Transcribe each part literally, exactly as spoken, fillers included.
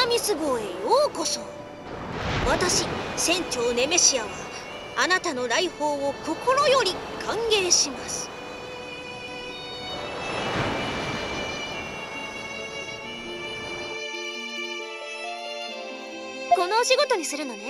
アミス号へようこそ。私船長ネメシアはあなたの来訪を心より歓迎します。このお仕事にするのね。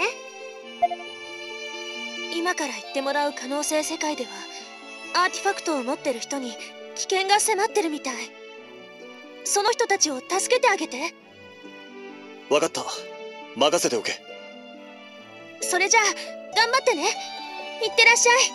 今から行ってもらう可能性世界ではアーティファクトを持ってる人に危険が迫ってるみたい。その人たちを助けてあげて。 分かった、任せておけ。 それじゃあ頑張ってね。いってらっしゃい。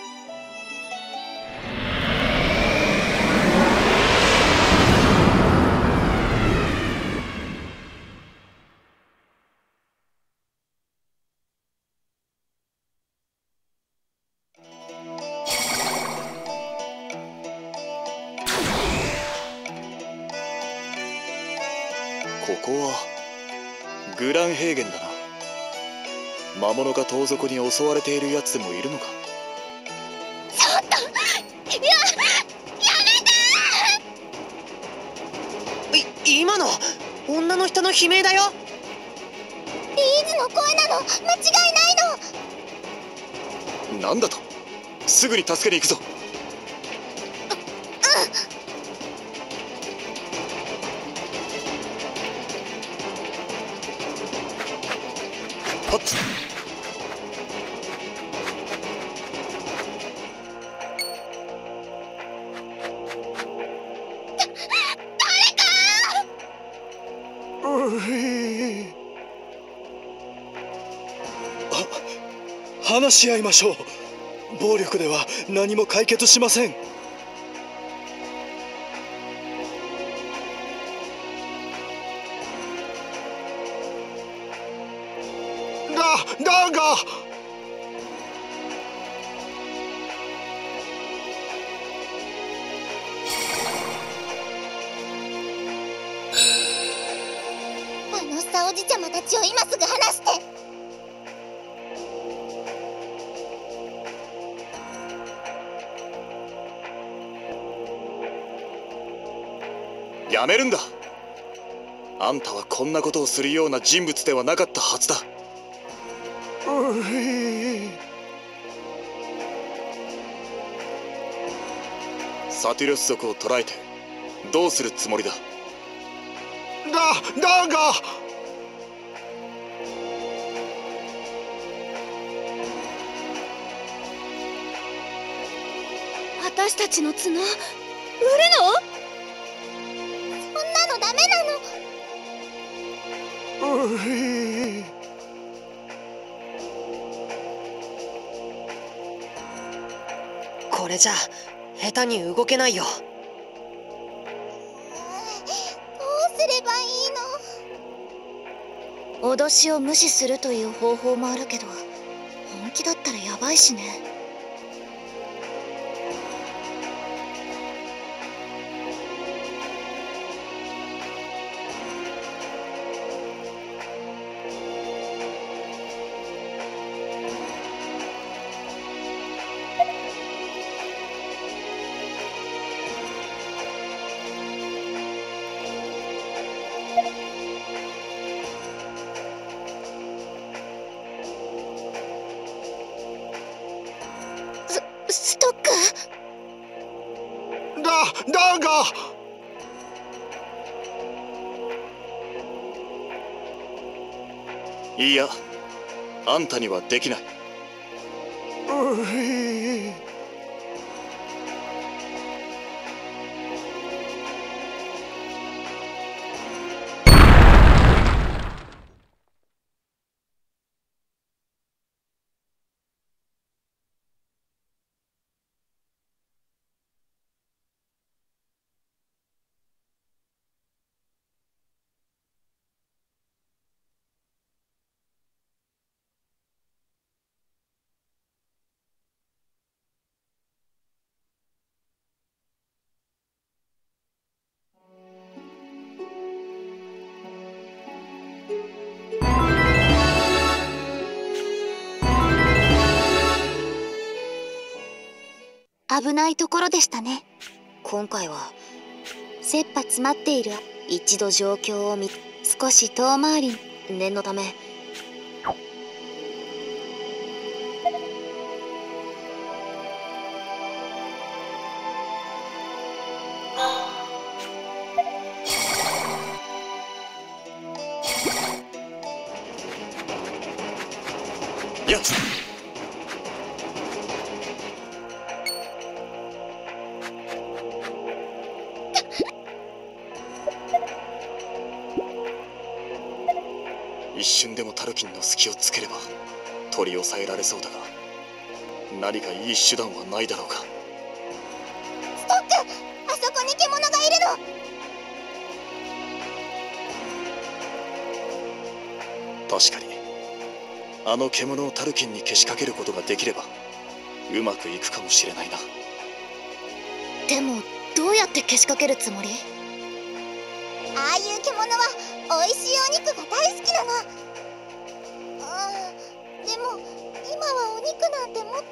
ここはグランヘーゲンだな。魔物か盗賊に襲われているやつでもいるのか。 ちょっとややめて。い今の女の人の悲鳴だよ。 リーズの声なの、間違いないの。 なんだと。すぐに助けに行くぞ。はっ話し合いましょう。暴力では何も解決しません。だだがあのさおじちゃまたちを今すぐ離して。 やめるんだ。あんたはこんなことをするような人物ではなかったはずだ。サティロス族を捕らえてどうするつもりだ。だだが私たちの角売るの？そんなのダメなの。 これじゃ下手に動けないよ。 どうすればいいの？脅しを無視するという方法もあるけど、本気だったらやばいしね。ストックだだがいや、あんたにはできない。 危ないところでしたね。今回は切羽詰まっている。一度状況を見少し遠回り念のため。 やっ一瞬でもタルキンの隙をつければ取り押さえられそうだが、何かいい手段はないだろうか。 ストック、あそこに獣がいるの。 確かにあの獣をタルキンにけしかけることができればうまくいくかもしれないな。 でもどうやってけしかけるつもり？ああいう獣は美味しいお肉が大好きなの。ああ、でも今はお肉なんて持って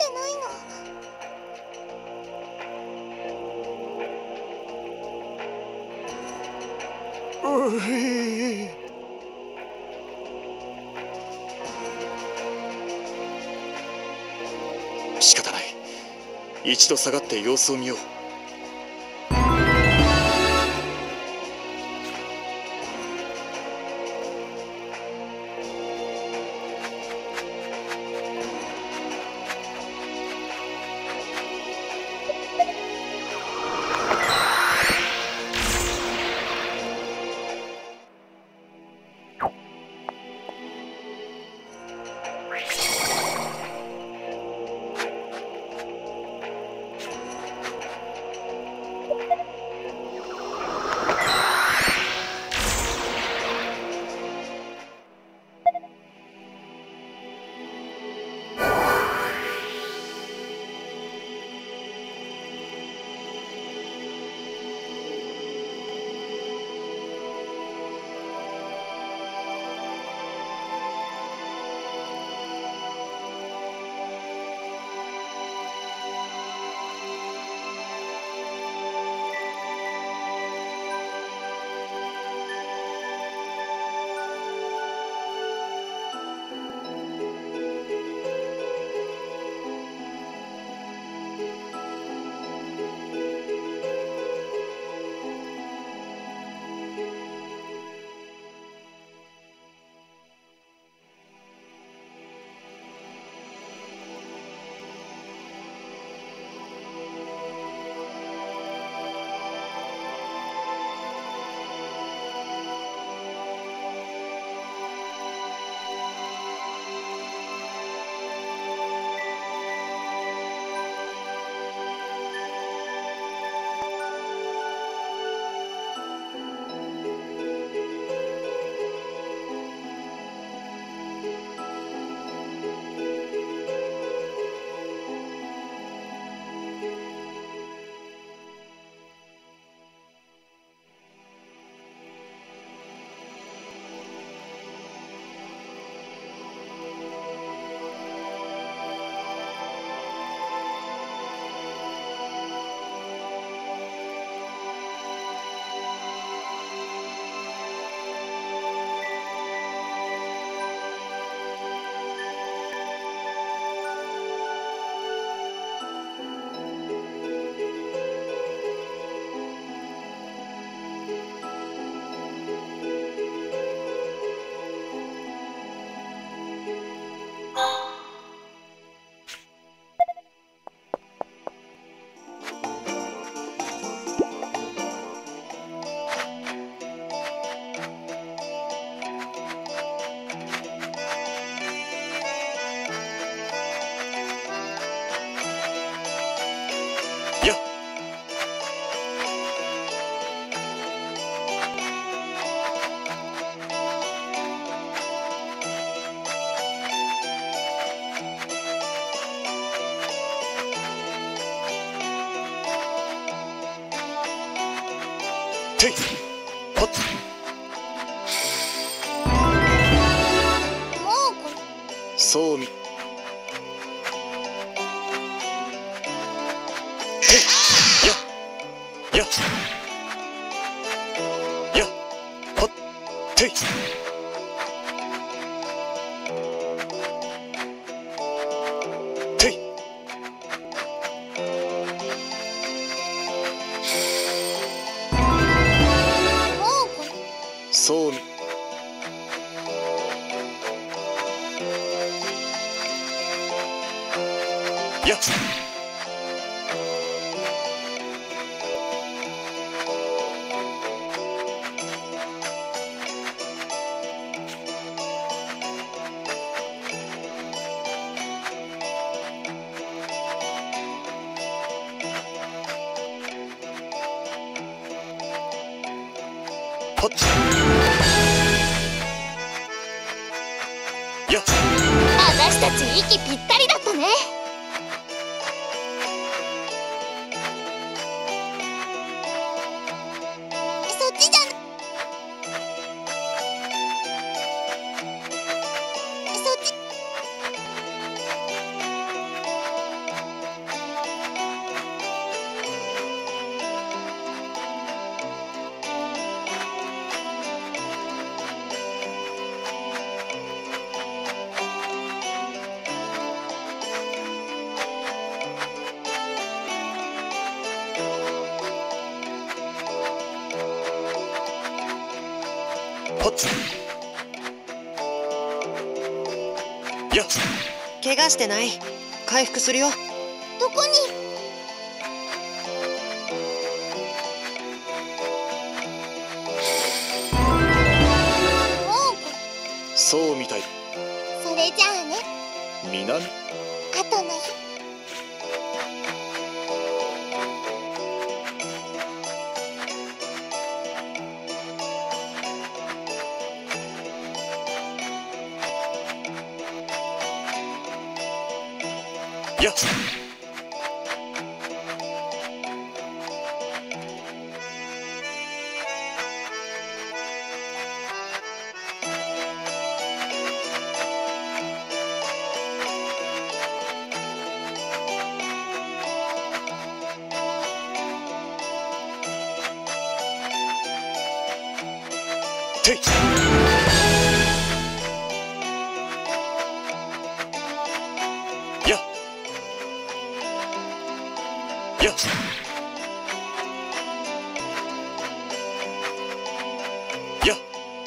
ないの。 うひ仕方ない。一度下がって様子を見よう。ていはっそうみていやややはっててい。てい。 もうこそうみ。やっ。はっ。やっ。 私たち息ぴったりだったね。そっちじゃなそっち。 はっ。やっ。 怪我してない？回復するよ。 どこに？もうこそうみたい。 それじゃあね。 南。 あとの日。 やっ。てい。やっ。やっ。やっ。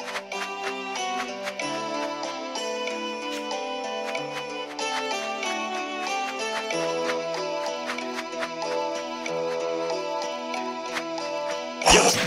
やっ。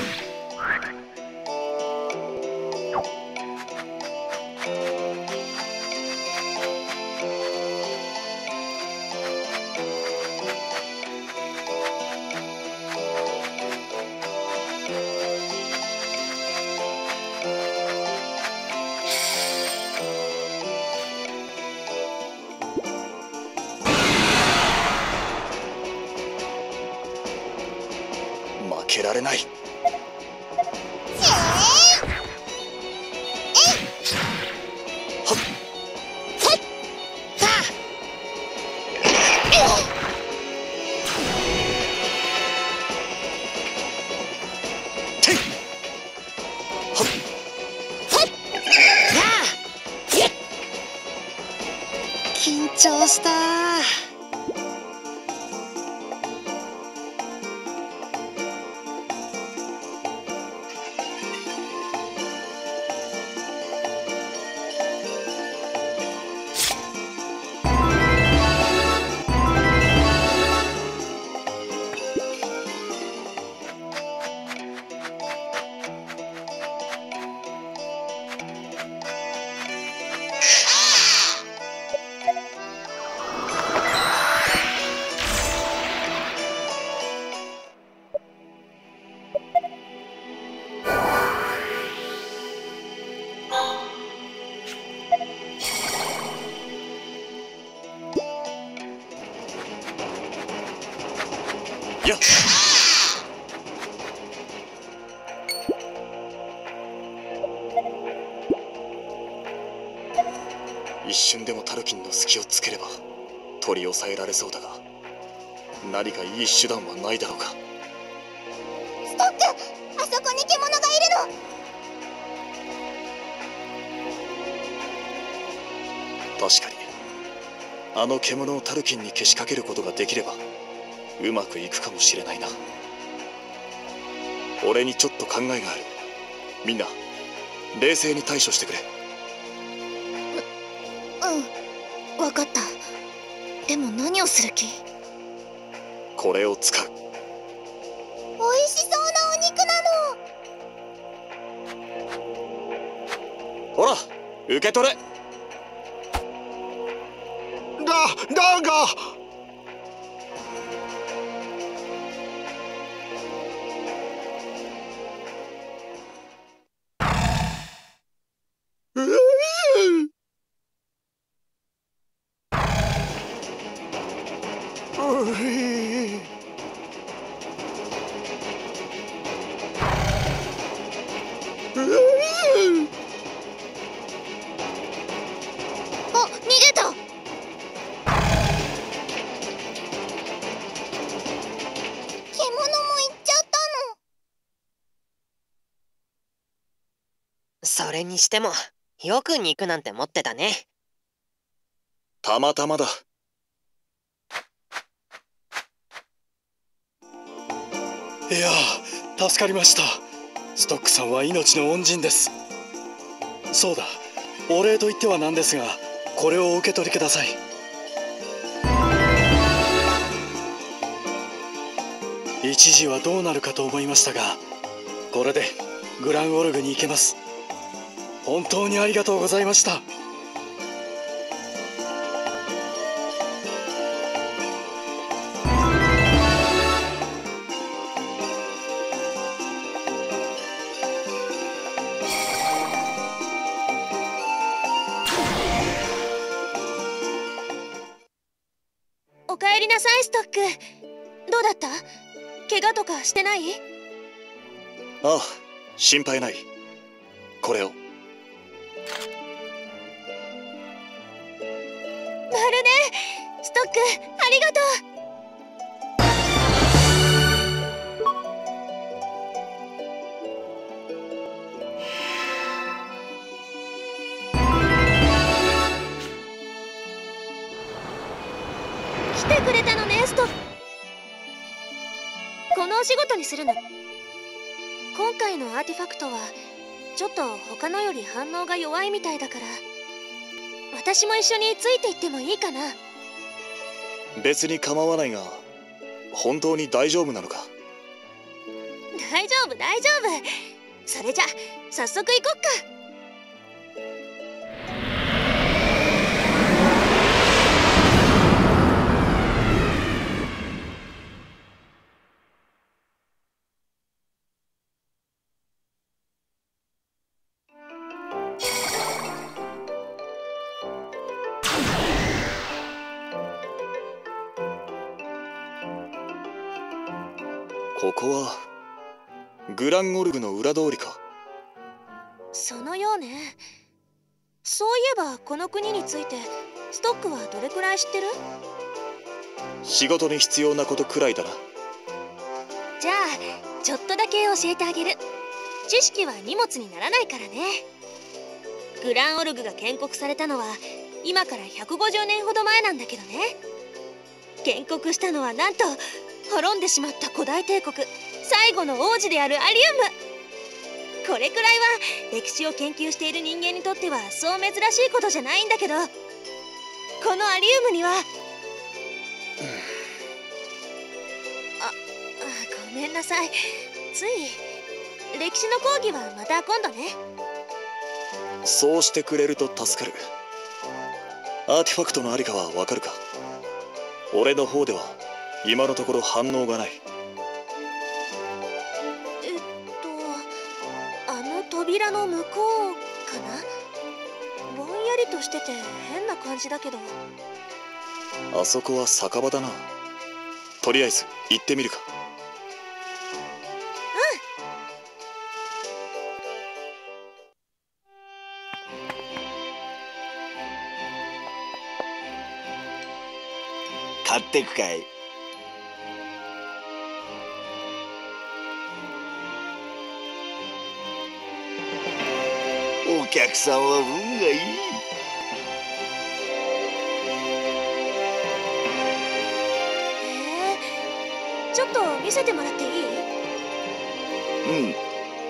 負けられない。はっ。てい。はっ。 緊張した。 やっ。一瞬でもタルキンの隙をつければ取り押さえられそうだが、何かいい手段はないだろうか。 ストック、あそこに獣がいるの。 確かにあの獣をタルキンにけしかけることができればうまくいくかもしれないな。俺にちょっと考えがある。みんな冷静に対処してくれ。 うん、分かった。でも何をする気？ これを使う。 美味しそうなお肉なの。 ほら受け取れ。 だだがあ、逃げた。獣も行っちゃったの。 それにしてもよく肉なんて持ってたね。 たまたまだ。 いやー、助かりました。ストックさんは命の恩人です。そうだ、お礼と言ってはなんですが、これをお受け取りください。一時はどうなるかと思いましたが、これでグランオルグに行けます。本当にありがとうございました。 おかえりなさい、ストック。どうだった？怪我とかしてない？ ああ、心配ない。これを。 まるね、ストック、ありがとう。来てくれたのね、ストック。このお仕事にするの。今回のアーティファクトはちょっと他のより反応が弱いみたいだから、私も一緒についていってもいいかな？ 別に構わないが、本当に大丈夫なのか？ 大丈夫大丈夫。それじゃ早速行こっか。 ここはグランオルグの裏通りか？ そのようね。そういえばこの国についてストックはどれくらい知ってる？ 仕事に必要なことくらいだな。 じゃあちょっとだけ教えてあげる。知識は荷物にならないからね。グランオルグが建国されたのは今からひゃくごじゅうねんほど前なんだけどね。建国したのはなんと滅んでしまった古代帝国最後の王子であるアリウム。これくらいは歴史を研究している人間にとってはそう珍しいことじゃないんだけど、このアリウムには、うん、ああごめんなさい。つい歴史の講義はまた今度ね。 そうしてくれると助かる。アーティファクトのありかはわかるか？俺の方では今のところ反応がない。 えっとあの扉の向こうかな。ぼんやりとしてて変な感じだけど。 あそこは酒場だな。とりあえず行ってみるか。 買ってくかい？お客さんは運がいい。 見せてもらっていい？ うん。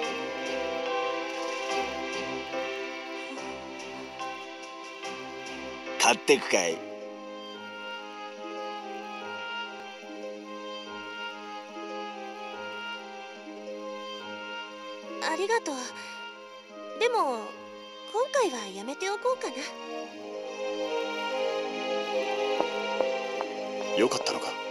買ってくかい？ ありがとう。でも今回はやめておこうかな。 よかったのか？ だ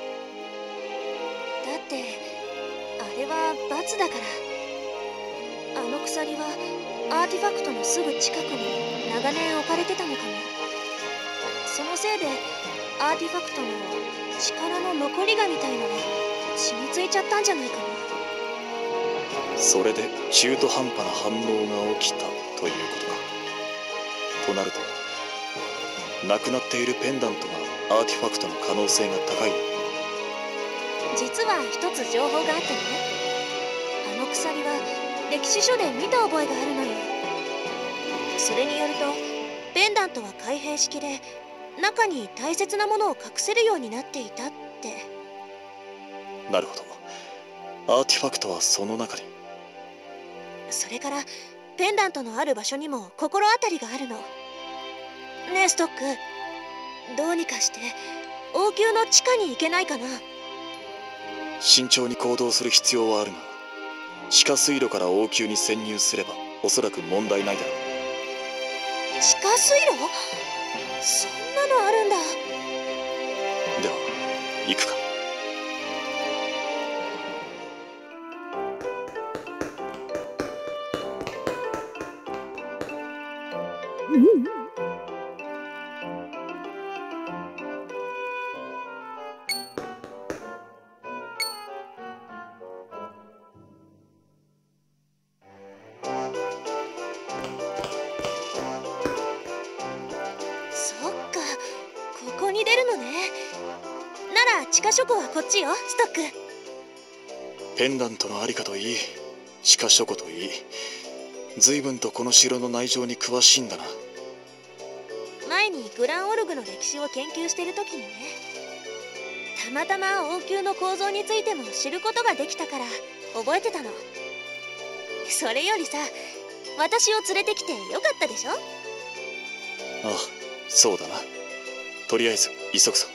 ってあれは罰だから。あの鎖はアーティファクトのすぐ近くに長年置かれてたのかも。そのせいでアーティファクトの力の残りがみたいのが染みついちゃったんじゃないかな。 それで中途半端な反応が起きたということか。となるとなくなっているペンダントがアーティファクトの可能性が高い。 実は一つ情報があってね、あの鎖は歴史書で見た覚えがあるのよ。それによるとペンダントは開閉式で中に大切なものを隠せるようになっていたって。 なるほど、アーティファクトはその中に。 それからペンダントのある場所にも心当たりがあるの。ねえストック、どうにかして王宮の地下に行けないかな。 慎重に行動する必要はあるが、地下水路から王宮に潜入すればおそらく問題ないだろう。 地下水路？そんなのあるんだ。 では行くか。 そっか、ここに出るのね。なら地下書庫はこっちよ、ストック。 ペンダントのありかといい、地下書庫といい、随分とこの城の内情に詳しいんだな。 前にグランオルグの歴史を研究してる時にね、たまたま王宮の構造についても知ることができたから覚えてたの。それよりさ、私を連れてきてよかったでしょ？ ああ、そうだな。とりあえず急ぐぞ。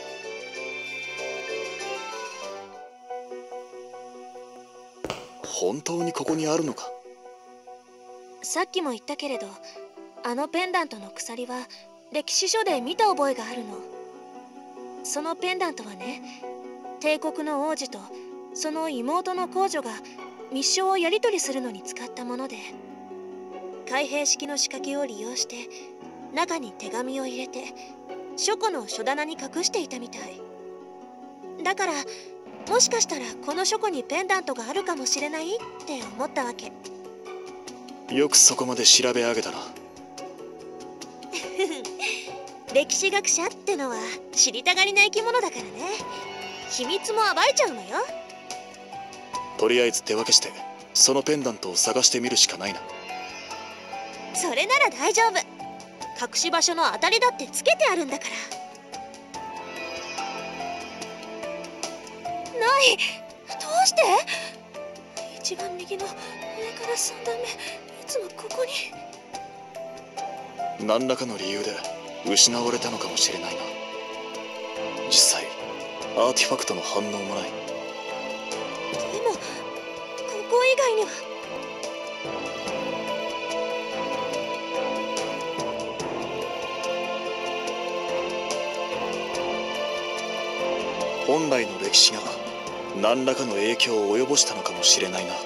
本当にここにあるのか？ さっきも言ったけれど、あのペンダントの鎖は歴史書で見た覚えがあるの。そのペンダントはね、帝国の王子とその妹の皇女が密書をやり取りするのに使ったもので、開閉式の仕掛けを利用して中に手紙を入れて書庫の書棚に隠していたみたいだから、もしかしたらこの書庫にペンダントがあるかもしれないって思ったわけ。 よくそこまで調べ上げたな。 歴史学者ってのは知りたがりな生き物だからね。秘密も暴いちゃうのよ。 とりあえず手分けしてそのペンダントを探してみるしかないな。 それなら大丈夫。隠し場所の当たりだってつけてあるんだから。ない。どうして？一番右の上からさん段目、いつもここに。 何らかの理由で失われたのかもしれないな。実際アーティファクトの反応もない。 でもここ以外には。 本来の歴史が何らかの影響を及ぼしたのかもしれないな。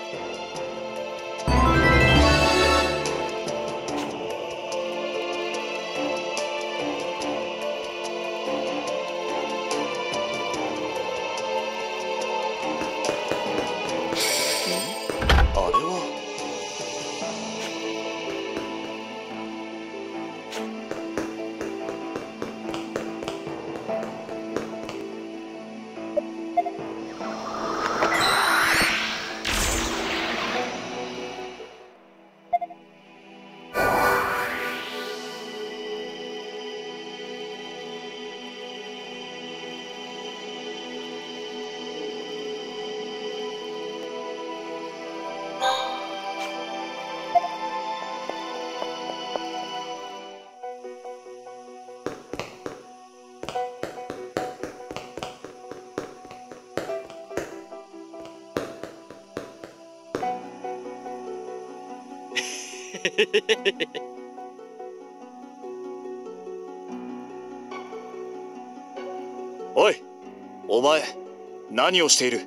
おい、お前何をしている？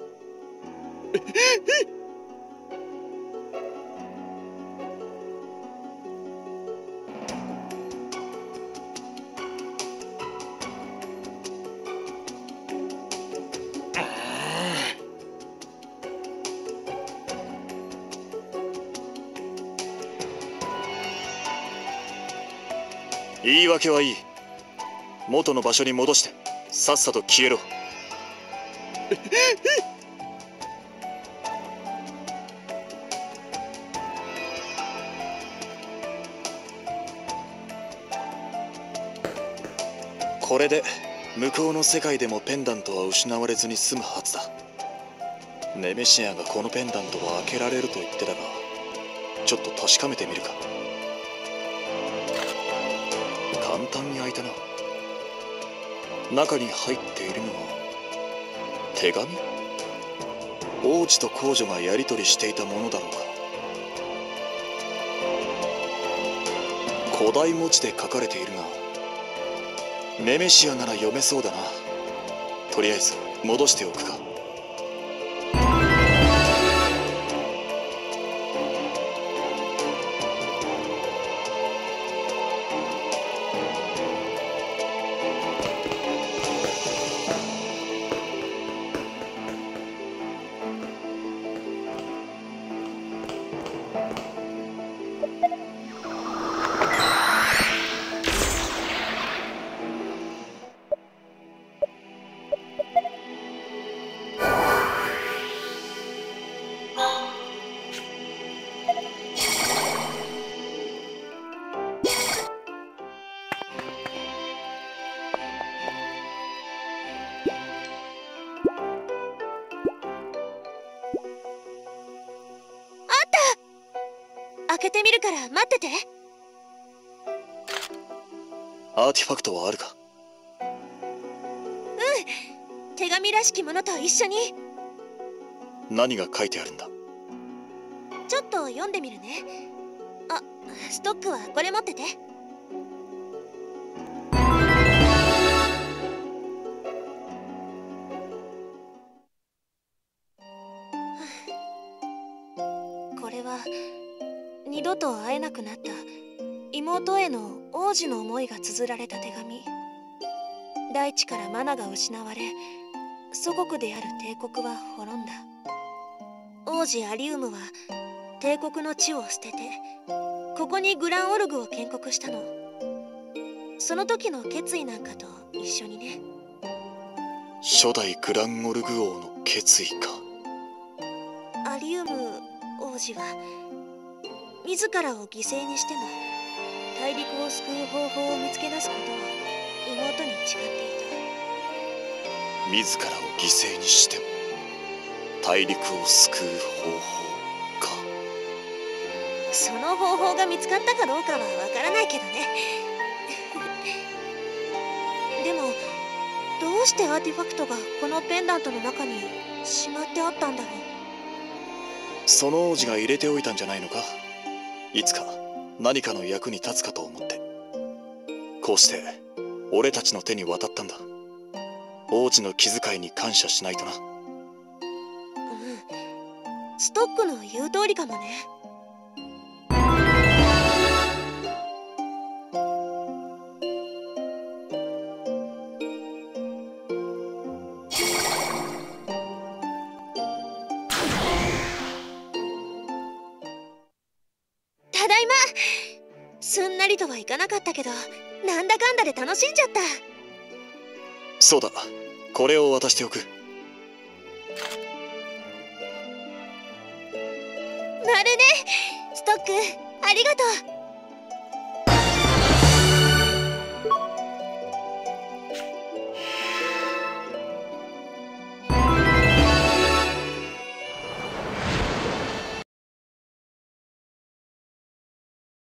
言い訳はいい。元の場所に戻してさっさと消えろ。これで向こうの世界でもペンダントは失われずに済むはずだ。ネメシアがこのペンダントを開けられると言ってたが、ちょっと確かめてみるか。簡単に開いたな。中に入っているのは手紙？王子と公女がやり取りしていたものだろうか。古代文字で書かれているが、ネメシアなら読めそうだな。とりあえず戻しておくか。 開けてみるから待ってて。 アーティファクトはあるか？ うん、手紙らしきものと一緒に。 何が書いてあるんだ？ ちょっと読んでみるね。あ、ストックはこれ持ってて。これは二度と会えなくなった妹への王子の思いが綴られた手紙。大地からマナが失われ、祖国である帝国は滅んだ。王子アリウムは帝国の地を捨ててここにグランオルグを建国したの。その時の決意なんかと一緒にね。 初代グランオルグ王の決意か。 アリウム王子は自らを犠牲にしても大陸を救う方法を見つけ出すことを妹に誓っていた。 自らを犠牲にしても大陸を救う方法か。 その方法が見つかったかどうかはわからないけどね。でもどうしてアーティファクトがこのペンダントの中にしまってあったんだろう。 その王子が入れておいたんじゃないのか。いつか何かの役に立つかと思って。こうして俺たちの手に渡ったんだ。王子の気遣いに感謝しないとな。うん、 ストックの言う通りかもね。ただいま。すんなりとはいかなかったけど、なんだかんだで楽しんじゃった。 そうだ、これを渡しておく。 まるね。ストックありがとう。